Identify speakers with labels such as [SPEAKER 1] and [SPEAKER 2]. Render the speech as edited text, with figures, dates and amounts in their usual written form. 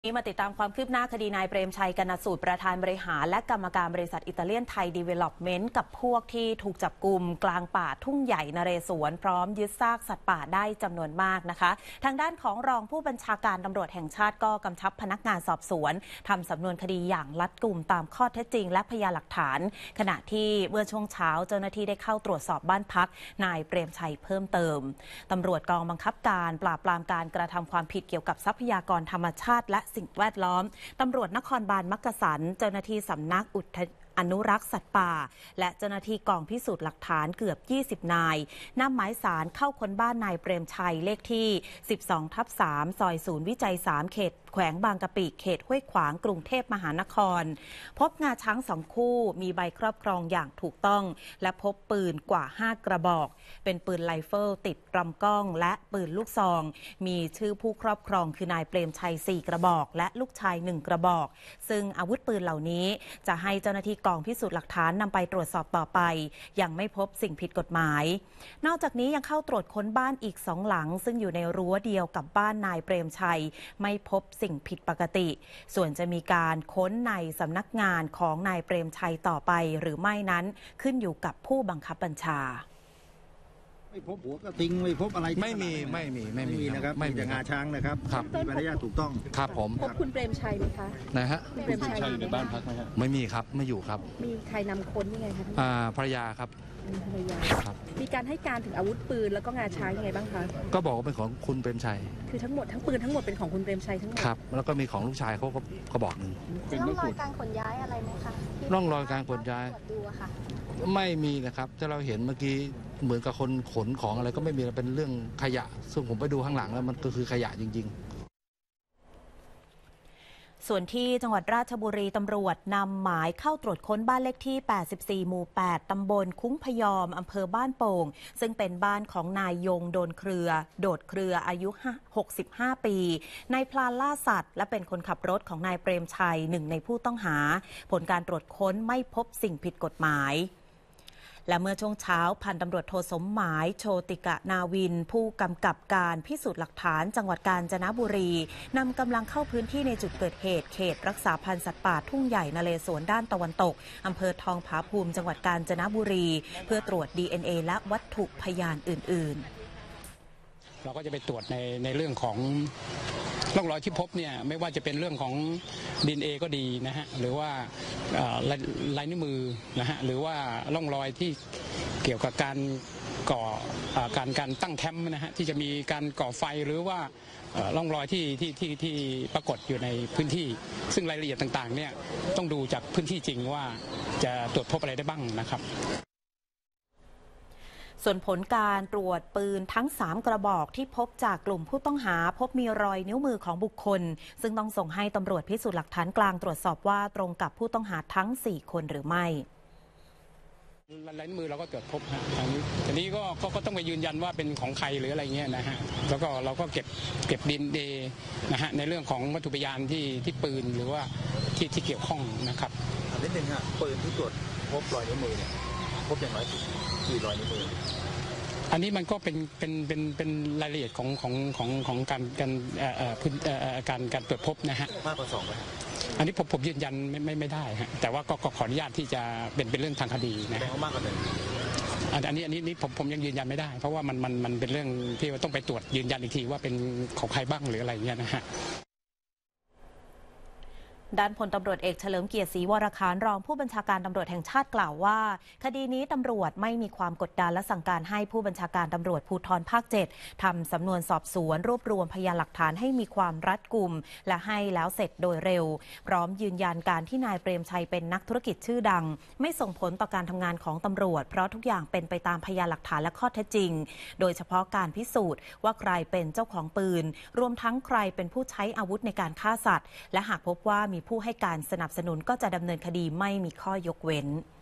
[SPEAKER 1] นี้มาติดตามความคืบหน้าคดีนายเปรมชัยกนสูตรประธานบริหารและกรรมการบริษัทอิตาเลียนไทยดีเวล็อปเมนต์กับพวกที่ถูกจับกุมกลางป่าทุ่งใหญ่นเรศวรพร้อมยึดซากสัตว์ป่าได้จำนวนมากนะคะทางด้านของรองผู้บัญชาการตำรวจแห่งชาติก็กำชับพนักงานสอบสวนทำสำนวนคดีอย่างรัดกุมตามข้อเท็จจริงและพยานหลักฐานขณะที่เมื่อช่วงเช้าเจ้าหน้าที่ได้เข้าตรวจสอบบ้านพักนายเปรมชัยเพิ่มเติมตำรวจกองบังคับการปราบปรามการกระทำความผิดเกี่ยวกับทรัพยากรธรรมชาติและสิ่งแวดล้อมตำรวจนครบาลมักกะสันเจ้าหน้าที่สำนักอนุรักษ์สัตว์ป่าและเจ้าหน้าที่กองพิสูจน์หลักฐานเกือบ20นายนำหมายสารเข้าค้นบ้านนายเปรมชัยเลขที่ 12/3 ซอยศูนย์วิจัย 3 เขตแขวงบางกะปิเขตห้วยขวางกรุงเทพมหานครพบงาช้าง2 คู่มีใบครอบครองอย่างถูกต้องและพบปืนกว่า5 กระบอกเป็นปืนไรเฟิลติดลำกล้องและปืนลูกซองมีชื่อผู้ครอบครองคือนายเปรมชัย4 กระบอกและลูกชาย1 กระบอกซึ่งอาวุธปืนเหล่านี้จะให้เจ้าหน้าที่กองพิสูจน์หลักฐานนำไปตรวจสอบต่อไปยังไม่พบสิ่งผิดกฎหมายนอกจากนี้ยังเข้าตรวจค้นบ้านอีก2 หลังซึ่งอยู่ในรั้วเดียวกับบ้านนายเปรมชัยไม่พบสิ่งผิดปกติส่วนจะมีการค้นในสำนักงานของนายเปรมชัยต่อไปหรือไม่นั้นขึ้นอยู่กับผู้บังคับบัญชา
[SPEAKER 2] ไม่พบหัวกระทิงไม่พบอะไร
[SPEAKER 3] ไม่มี
[SPEAKER 2] นะครับไม่มีงาช้างนะครับมีใบอนุญาตถูกต้อง
[SPEAKER 3] ครับผม
[SPEAKER 4] พบคุณเปรมชัยไหมคะ
[SPEAKER 3] นะฮะ
[SPEAKER 4] คุณเปรมชัย
[SPEAKER 2] อยู่ในบ้านพักไหมครับ
[SPEAKER 3] ไม่มีครับไม่อยู่ครับ
[SPEAKER 4] มีใครนำค้นยังไงคะ
[SPEAKER 3] ภรรยาครับ
[SPEAKER 4] ภรรยาครับมีการให้การถึงอาวุธปืนแล้วก็งาช้างยังไงบ้างคะ
[SPEAKER 3] ก็บอกว่าเป็นของคุณเปรมชัย
[SPEAKER 4] คือทั้งหมดทั้งปืนทั้งหมดเป็นของคุณเปรมชัยทั้งหมด
[SPEAKER 3] ครับแล้วก็มีของลูกชายเขาก็บอกหนึ่ง
[SPEAKER 5] ร่องรอยการขนย้ายอะไรไหมคะ
[SPEAKER 3] ร่องรอยการขนย้ายไม่มีนะครับถ้าเราเห็นเมื่อกี้เหมือนกับคนขนของอะไรก็ไม่มีเป็นเรื่องขยะซึ่งผมไปดูข้างหลังแล้วมันก็คือขยะจริงๆ
[SPEAKER 1] ส่วนที่จังหวัดราชบุรีตำรวจนำหมายเข้าตรวจค้นบ้านเลขที่84หมู่8ตำบลคุ้งพยอมอำเภอบ้านโป่งซึ่งเป็นบ้านของนายยงโดดเครืออายุ65 ปีนายพลานล่าสัตว์และเป็นคนขับรถของนายเปรมชัยหนึ่งในผู้ต้องหาผลการตรวจค้นไม่พบสิ่งผิดกฎหมายและเมื่อช่วงเช้าพันตำรวจโทสมหมายโชติกะนาวินผู้กำกับการพิสูจน์หลักฐานจังหวัดกาญจนบุรีนำกำลังเข้าพื้นที่ในจุดเกิดเหตุเขตรักษาพันธุ์สัตว์ป่าทุ่งใหญ่นเรศวรด้านตะวันตกอำเภอทองผาภูมิจังหวัดกาญจนบุรีเพื่อตรวจ DNA และวัตถุพยานอื่นๆ
[SPEAKER 6] เราก็จะไปตรวจในเรื่องของร่องรอยที่พบเนี่ยไม่ว่าจะเป็นเรื่องของDNAก็ดีนะฮะหรือว่าลายนิ้วมือนะฮะหรือว่าร่องรอยที่เกี่ยวกับการก่อการตั้งแคมป์นะฮะที่จะมีการก่อไฟหรือว่าร่องรอยที่ปรากฏอยู่ในพื้นที่ซึ่งรายละเอียดต่างๆเนี่ยต้องดูจากพื้นที่จริงว่าจะตรวจพบอะไรได้บ้างนะครับ
[SPEAKER 1] ส่วนผลการตรวจปืนทั้ง3 กระบอกที่พบจากกลุ่มผู้ต้องหาพบมีรอยนิ้วมือของบุคคลซึ่งต้องส่งให้ตำรวจพิสูจน์หลักฐานกลางตรวจสอบว่าตรงกับผู้ต้องหาทั้ง4 คนหรือไม่
[SPEAKER 6] ลายนิ้วมือเราก็ตรวจพบฮะทีนี้ก็ต้องไปยืนยันว่าเป็นของใครหรืออะไรเงี้ยนะฮะแล้วก็เราก็เก็บDNAนะฮะในเรื่องของวัตถุพยานที่ปืนหรือว่าที่เกี่ยวข้องนะครับ
[SPEAKER 2] นิดนึงฮะปืนที่ตรวจพบรอยนิ้วมือเนี่ยพบอย่างไรกี่รอยนิ้วมือ
[SPEAKER 6] อันนี้มันก็เป็นรายละเอียดของการตรวจพบนะฮะ
[SPEAKER 2] มากกว่า2ไหม
[SPEAKER 6] อันนี้ผมยืนยันไม่ได้ฮะแต่ว่าก็ขออนุญาตที่จะเป็นเรื่องทางคดีนะ
[SPEAKER 2] มากกว่า1
[SPEAKER 6] อันนี้ผมยังยืนยันไม่ได้เพราะว่ามันเป็นเรื่องที่ต้องไปตรวจยืนยันอีกทีว่าเป็นของใครบ้างหรืออะไรเงี้ยนะฮะ
[SPEAKER 1] ด้านพลตำรวจเอกเฉลิมเกียรติศรีวรคารรองผู้บัญชาการตำรวจแห่งชาติกล่าวว่าคดีนี้ตำรวจไม่มีความกดดันและสั่งการให้ผู้บัญชาการตำรวจภูธรภาค 7ทำสำนวนสอบสวนรวบรวมพยานหลักฐานให้มีความรัดกุมและให้แล้วเสร็จโดยเร็วพร้อมยืนยันการที่นายเปรมชัยเป็นนักธุรกิจชื่อดังไม่ส่งผลต่อการทำงานของตำรวจเพราะทุกอย่างเป็นไปตามพยานหลักฐานและข้อเท็จจริงโดยเฉพาะการพิสูจน์ว่าใครเป็นเจ้าของปืนรวมทั้งใครเป็นผู้ใช้อาวุธในการฆ่าสัตว์และหากพบว่ามีผู้ให้การสนับสนุนก็จะดำเนินคดีไม่มีข้อยกเว้น